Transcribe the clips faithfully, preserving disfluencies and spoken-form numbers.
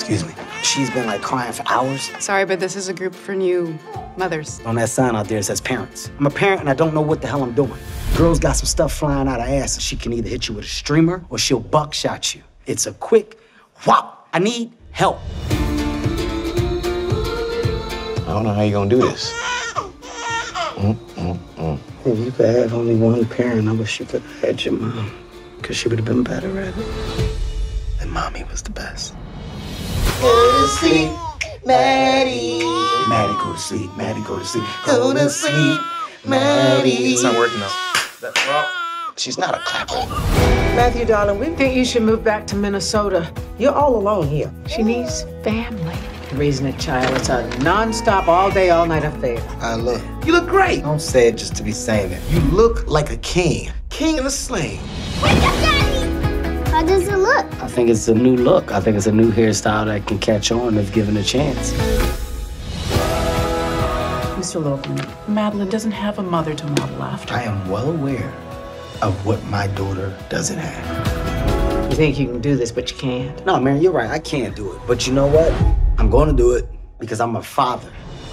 Excuse me. She's been like crying for hours. Sorry, but this is a group for new mothers. On that sign out there, it says parents. I'm a parent and I don't know what the hell I'm doing. Girl's got some stuff flying out her ass and she can either hit you with a streamer or she'll buckshot you. It's a quick whop. I need help. I don't know how you're gonna do this. Mm, mm, mm. If you could have only one parent, I wish you could have had your mom, because she would have been better at it. And mommy was the best. Go to sleep, Maddie. Maddie, go to sleep. Maddie, go to sleep. Go to sleep, Maddie. It's not working out. That, well, she's not a clapper. Matthew, darling, we think you should move back to Minnesota. You're all alone here. She needs family. Raising a child, it's a non-stop, all-day, all-night affair. I look. You look great. Don't say it just to be saying it. You look like a king. King in a sling. Wake up, Daddy! How does it look? I think it's a new look. I think it's a new hairstyle that can catch on if given a chance. Mister Logan, Madeline doesn't have a mother to model after. I am well aware of what my daughter doesn't have. You think you can do this, but you can't. No, man, you're right. I can't do it. But you know what? I'm going to do it because I'm a father.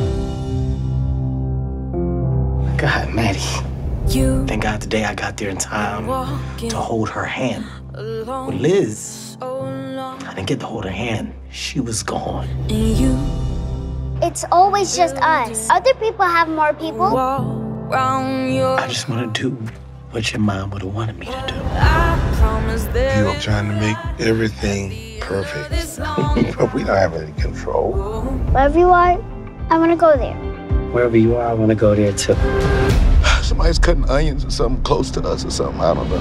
God, Maddie. You Thank God today I got there in time to hold her hand. With Liz, I didn't get to hold her hand. She was gone. and you It's always just us. Other people have more people. walk round your I just want to do what your mom would have wanted me to do. I promise there You're trying to make everything perfect. But we don't have any control. Wherever you are, I want to go there. Wherever you are, I want to go there too. Somebody's cutting onions or something close to us or something. I don't know.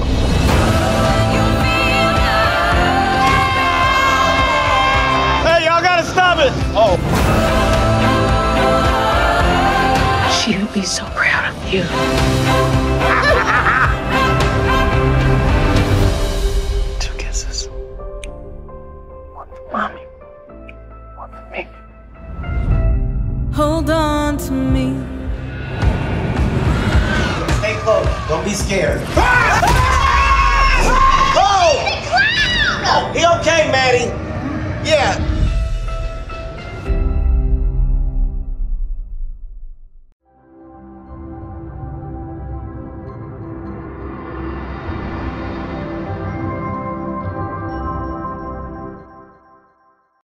Hey, y'all gotta stop it! Oh. She would be so proud of you. Two kisses. One for mommy. One for me. hold on to me. Stay close. Don't be scared. Oh! Oh, he okay, Maddie? Yeah.